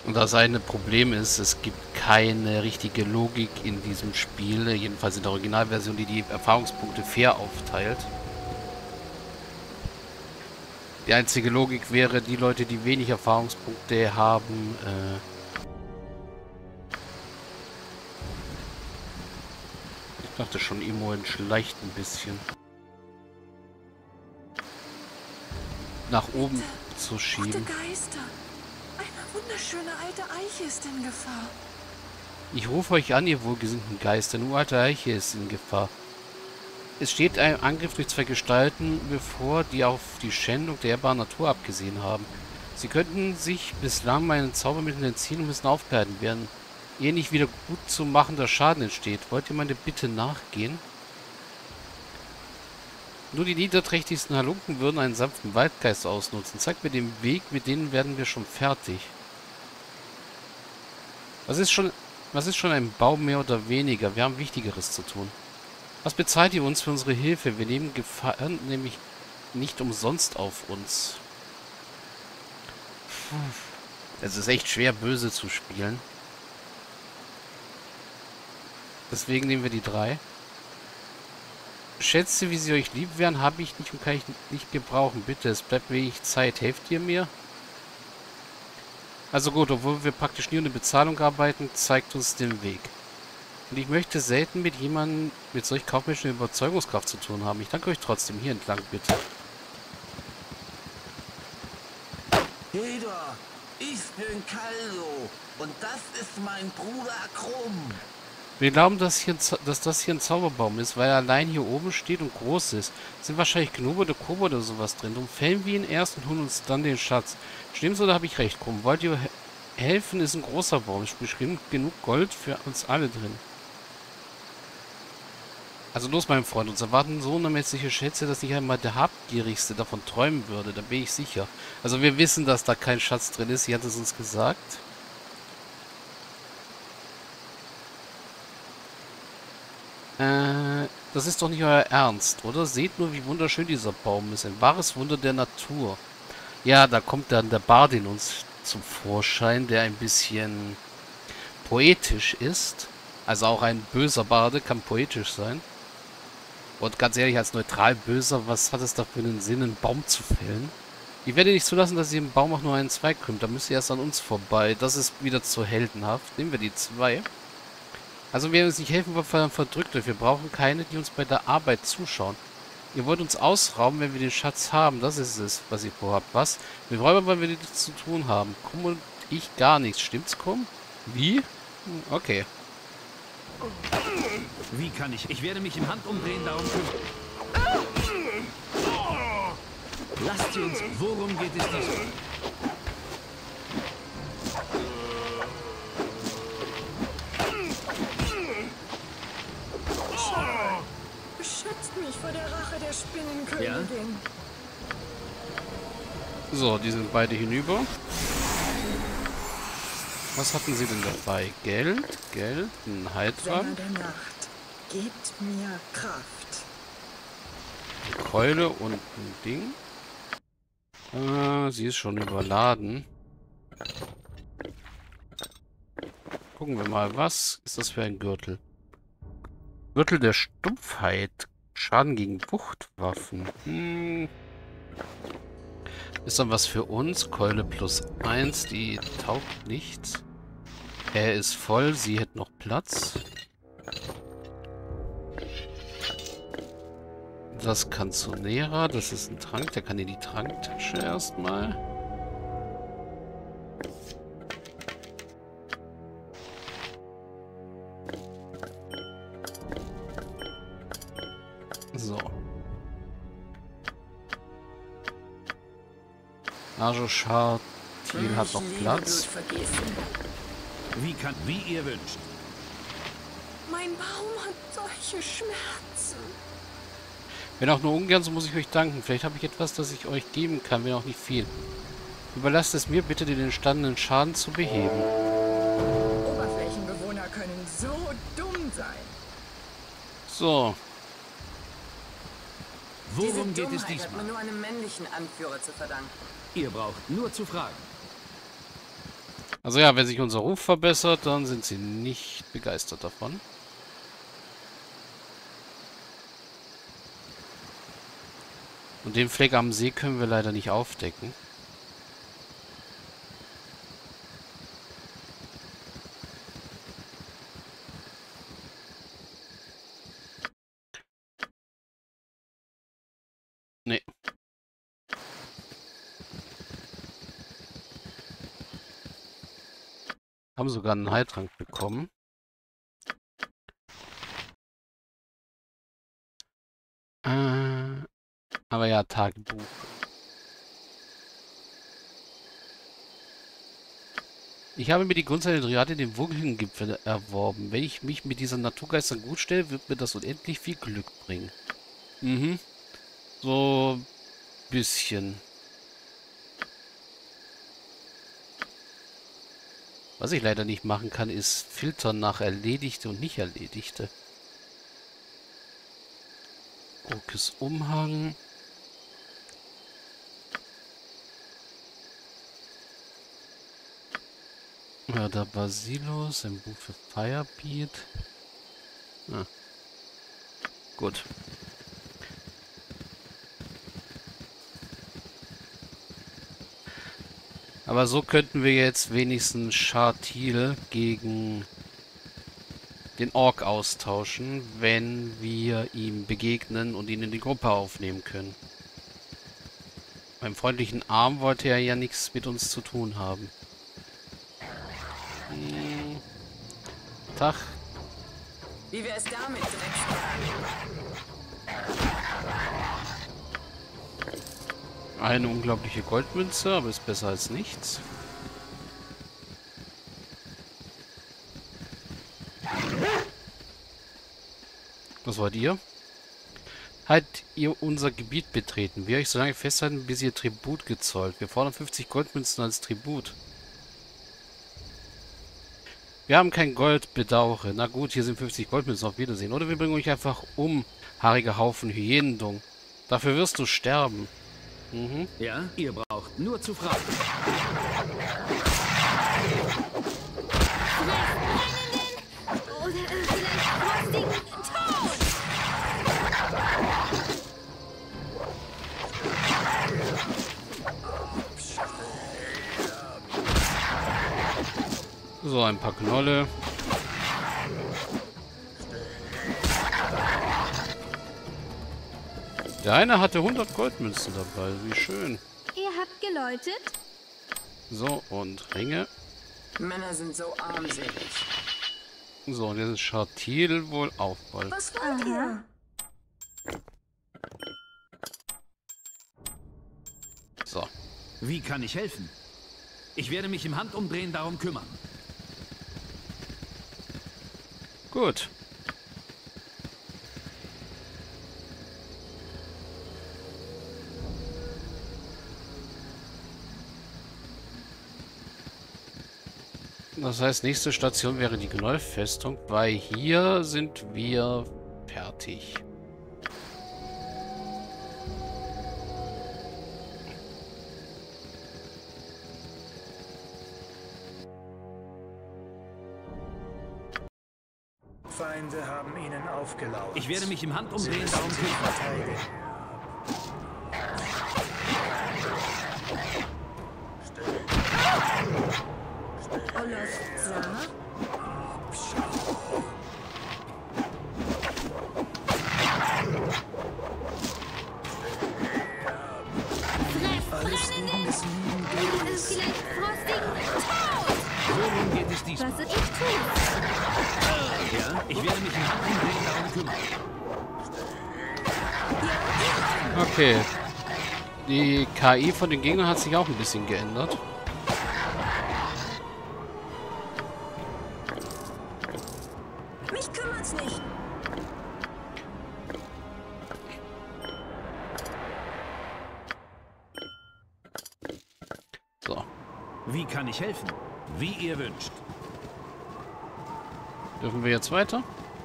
Und das eine Problem ist, es gibt keine richtige Logik in diesem Spiel, jedenfalls in der Originalversion, die die Erfahrungspunkte fair aufteilt. Die einzige Logik wäre, die Leute, die wenig Erfahrungspunkte haben, ich dachte schon, Imo entschleicht ein bisschen, nach oben zu Gute schieben. Geister. Eine wunderschöne alte Eiche ist in Gefahr. Ich rufe euch an, ihr wohlgesinnten Geister, eine uralte Eiche ist in Gefahr. Es steht ein Angriff durch zwei Gestalten bevor, die auf die Schändung der ehrbaren Natur abgesehen haben. Sie könnten sich bislang meinen Zaubermitteln entziehen und müssen aufgehalten werden, ehe nicht wieder gut zu machender Schaden entsteht. Wollt ihr meine Bitte nachgehen? Nur die niederträchtigsten Halunken würden einen sanften Waldgeist ausnutzen. Zeigt mir den Weg, mit denen werden wir schon fertig. Was ist schon ein Baum mehr oder weniger? Wir haben Wichtigeres zu tun. Was bezahlt ihr uns für unsere Hilfe? Wir nehmen Gefahren nämlich nicht umsonst auf uns. Es ist echt schwer, böse zu spielen. Deswegen nehmen wir die 3. Schätze, wie sie euch lieb wären, habe ich nicht und kann ich nicht gebrauchen. Bitte, es bleibt wenig Zeit. Helft ihr mir? Also gut, obwohl wir praktisch nie ohne Bezahlung arbeiten, zeigt uns den Weg. Und ich möchte selten mit jemandem mit solch kaufmännischer Überzeugungskraft zu tun haben. Ich danke euch trotzdem. Hier entlang, bitte. Hedor, ich bin Kallo und das ist mein Bruder Krumm. Wir glauben, dass das hier ein Zauberbaum ist, weil er allein hier oben steht und groß ist. Es sind wahrscheinlich Gnobe oder Kobold oder sowas drin. Darum fällen wir ihn erst und holen uns dann den Schatz. Stimmt's oder habe ich recht, Krumm? Wollt ihr helfen? Ist ein großer Baum. Es ist genug Gold für uns alle drin. Also los, mein Freund, uns erwarten so unermessliche Schätze, dass nicht einmal der Habgierigste davon träumen würde. Da bin ich sicher. Also wir wissen, dass da kein Schatz drin ist. Sie hat es uns gesagt. Das ist doch nicht euer Ernst, oder? Seht nur, wie wunderschön dieser Baum ist. Ein wahres Wunder der Natur. Ja, da kommt dann der Bard in uns zum Vorschein, der ein bisschen poetisch ist. Also auch ein böser Barde kann poetisch sein. Und ganz ehrlich, als neutral böser, was hat es da für einen Sinn, einen Baum zu fällen? Ich werde nicht zulassen, dass ihr im Baum auch nur einen Zweig krümmt. Da müsst ihr erst an uns vorbei. Das ist wieder zu heldenhaft. Nehmen wir die 2. Also wer uns nicht helfen will, verdrückt euch. Wir brauchen keine, die uns bei der Arbeit zuschauen. Ihr wollt uns ausrauben, wenn wir den Schatz haben. Das ist es, was ihr vorhabt. Was? Mit Räubern wollen wir nichts zu tun haben. Krumm und ich gar nichts. Stimmt's, Krumm? Wie? Okay. Wie kann ich? Ich werde mich im Handumdrehen darum kümmern. Lasst sie uns. Worum geht es diesmal? Beschützt mich vor der Rache der Spinnenkönigin. So, die sind beide hinüber. Was hatten sie denn dabei? Geld, Geld, ein Sänger Heiltrank, der Nacht, gebt mir Kraft. eine Keule und ein Ding. Sie ist schon überladen. Gucken wir mal, was ist das für ein Gürtel? Gürtel der Stumpfheit. Schaden gegen Wuchtwaffen. Ist dann was für uns. Keule plus 1, die taugt nichts. Er ist voll, sie hätte noch Platz. Das Canzonera, das ist ein Trank, der kann in die Tranktasche erstmal. So. Arjoschar Thiel hat noch Platz. Wie ihr wünscht. Mein Baum hat solche Schmerzen. Wenn auch nur ungern, so muss ich euch danken. Vielleicht habe ich etwas, das ich euch geben kann, wenn auch nicht viel. Überlasst es mir bitte, den entstandenen Schaden zu beheben. Oberflächenbewohner können so dumm sein. So. Worum Diese geht es Dummheit hat diesmal? man nur einem männlichen Anführer zu verdanken. Ihr braucht nur zu fragen. Also ja, wenn sich unser Ruf verbessert, dann sind sie nicht begeistert davon. Und den Fleck am See können wir leider nicht aufdecken. Nee. Haben sogar einen Heiltrank bekommen. Aber ja, Tagebuch. Ich habe mir die Grundseite der Dryade den Wurgelgipfel erworben. Wenn ich mich mit diesen Naturgeistern gut stelle, wird mir das unendlich viel Glück bringen. Mhm. So bisschen. Was ich leider nicht machen kann, ist filtern nach Erledigte und nicht Erledigte. Orkes Umhang. Ja, der Basilos, ein Buch für Firebeat. Ah. Gut. Aber so könnten wir jetzt wenigstens Shartil gegen den Ork austauschen, wenn wir ihm begegnen und ihn in die Gruppe aufnehmen können. Beim freundlichen Arm wollte er ja nichts mit uns zu tun haben. Tag. Wie wär's damit, Dreckskerl? Eine unglaubliche Goldmünze, aber ist besser als nichts. Was wollt ihr? Halt ihr unser Gebiet betreten. Wir euch so lange festhalten, bis ihr Tribut gezollt. Wir fordern 50 Goldmünzen als Tribut. Wir haben kein Gold, bedauere. Na gut, hier sind 50 Goldmünzen, auf Wiedersehen. Oder wir bringen euch einfach um, haariger Haufen Hyänendung. Dafür wirst du sterben. Mhm. Ja, ihr braucht nur zu fragen. Oder vielleicht rostigen Ton. So, ein paar Knolle. Der eine hatte 100 Goldmünzen dabei. Wie schön. Ihr habt geläutet? So, und Ringe. Männer sind so armselig. So, und jetzt ist Shartil wohl auch bald. Was wollt ihr? So. Wie kann ich helfen? Ich werde mich im Handumdrehen darum kümmern. Gut. Das heißt, nächste Station wäre die Gnoll-Festung, weil hier sind wir fertig. Feinde haben ihnen aufgelauert. Ich werde mich im Handumdrehen darum kümmern. Verteidigen. Olaf Zara? Alles wegen des lieben Oder Gottes. vielleicht rostigen Ton. Worum geht es diesmal? Was soll ich tun? Ja, ich werde mich im Handumdrehen darum kümmern. Okay. Die KI von den Gegnern hat sich auch ein bisschen geändert. Mich kümmert's nicht. So. Wie kann ich helfen? Wie ihr wünscht. Dürfen wir jetzt weiter?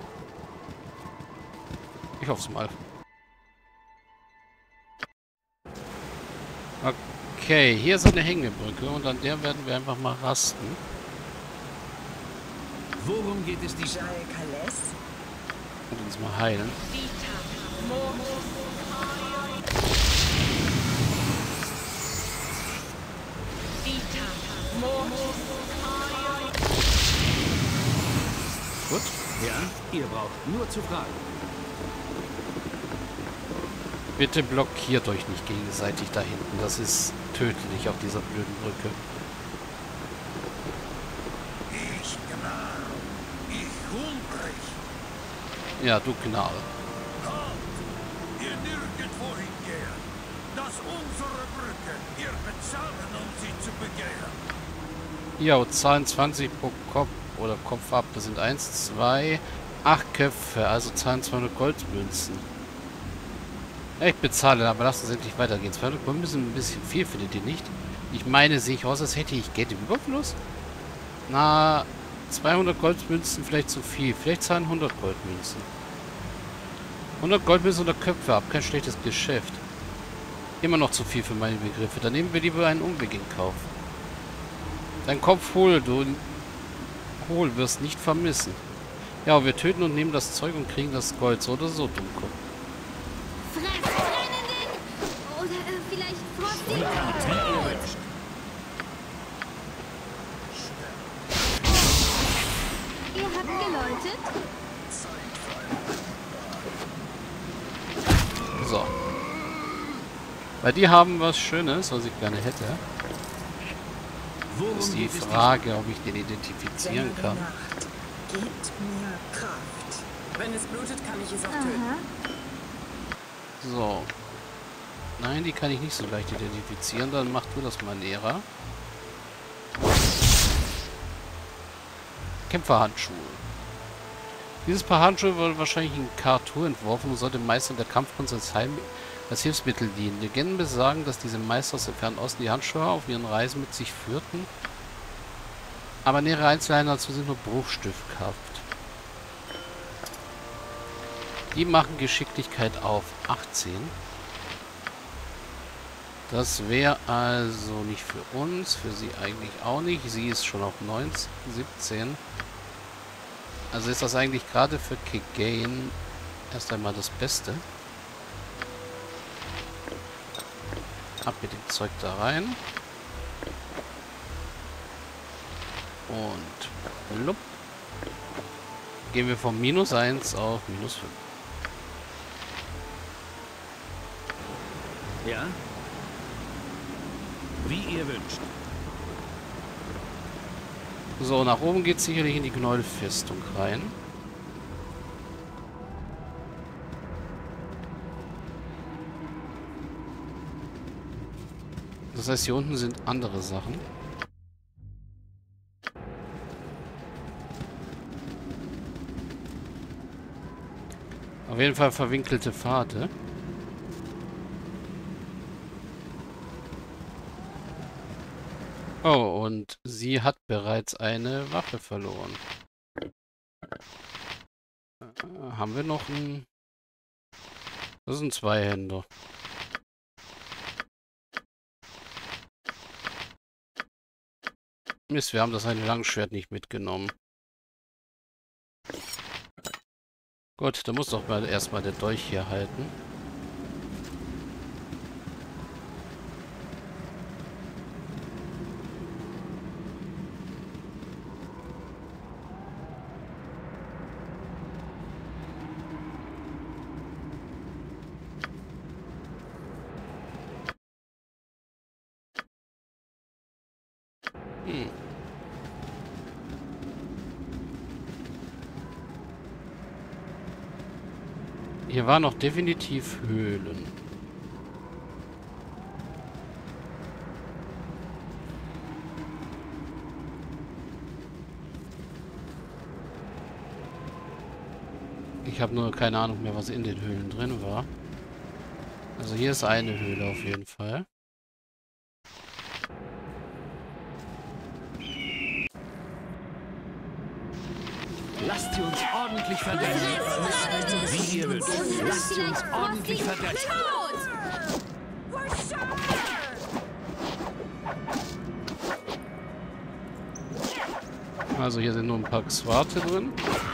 Ich hoffe es mal. Okay, hier ist eine Hängebrücke und an der werden wir einfach mal rasten. Worum geht es diesmal? Jal Kales? Und uns mal heilen. Gut. Ja, ihr braucht nur zu fragen. Bitte blockiert euch nicht gegenseitig da hinten. Das ist tödlich auf dieser blöden Brücke. Ich Gnarr. Ich hungrig. Ja, du Gnade. Kommt, ihr nirgendwo hingehen. Das ist unsere Brücke. Wir bezahlen, um sie zu begehren. Ja, zahlen 20 pro Kopf oder Kopf ab. Das sind 1, 2, 8 Köpfe. Also zahlen 200 Goldmünzen. Ich bezahle, aber lasst uns endlich weitergehen. 200 Goldmünzen ein bisschen viel, findet ihr nicht? Ich meine, sehe ich aus, als hätte ich Geld im Überfluss? Na, 200 Goldmünzen vielleicht zu viel. Vielleicht zahlen 100 Goldmünzen. 100 Goldmünzen oder Köpfe ab. Kein schlechtes Geschäft. Immer noch zu viel für meine Begriffe. Dann nehmen wir lieber einen Umweg in Kauf. Dein Kopf hol, du wirst nicht vermissen. Ja, wir töten und nehmen das Zeug und kriegen das Gold. So oder so, Dummkopf. Fressbrennenden! Oder vielleicht Frosting tot! Ihr habt geläutet? So. Weil die haben was Schönes, was ich gerne hätte. Worum Ist die geht es Frage, ob ich den identifizieren Dämmernde kann. Nacht. Gebt mir Kraft. Wenn es blutet, kann ich es auch töten. Aha. So. Nein, die kann ich nicht so leicht identifizieren. Dann mach du das mal, Lehrer. Kämpferhandschuhe. Dieses Paar Handschuhe wurde wahrscheinlich in Kartur entworfen und sollte Meistern der Kampfkunst als Hilfsmittel dienen. Legenden besagen, dass diese Meister aus dem Fernen Osten die Handschuhe auf ihren Reisen mit sich führten. Aber nähere Einzelheiten dazu sind nur bruchstückhaft. Die machen Geschicklichkeit auf 18. Das wäre also nicht für uns, für sie eigentlich auch nicht. Sie ist schon auf 19, 17. Also ist das eigentlich gerade für Kigane erst einmal das Beste. Ab mit dem Zeug da rein. Und lupp. Gehen wir von -1 auf -5. Ja? Wie ihr wünscht. So, nach oben geht es sicherlich in die Gnoll-Festung rein. Das heißt, hier unten sind andere Sachen. Auf jeden Fall verwinkelte Pfade. Oh, und sie hat bereits eine Waffe verloren. Haben wir noch einen... Das sind Zweihänder. Mist, wir haben das eine Langschwert nicht mitgenommen. Gut, da muss doch mal erstmal der Dolch hier halten. Hier waren noch definitiv Höhlen. Ich habe nur keine Ahnung mehr, was in den Höhlen drin war. Also hier ist eine Höhle auf jeden Fall. Lasst sie uns ordentlich verdrecken. Wie ihr wünscht. Lasst sie uns ordentlich verdrecken. Also hier sind nur ein paar Xwarte drin.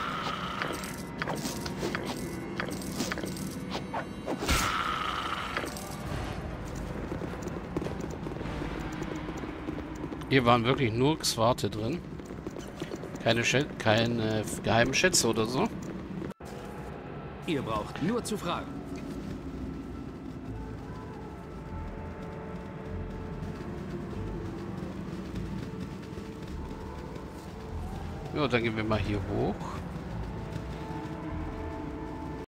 Hier waren wirklich nur Xwarte drin. Keine geheimen Schätze oder so. Ihr braucht nur zu fragen. Ja, dann gehen wir mal hier hoch.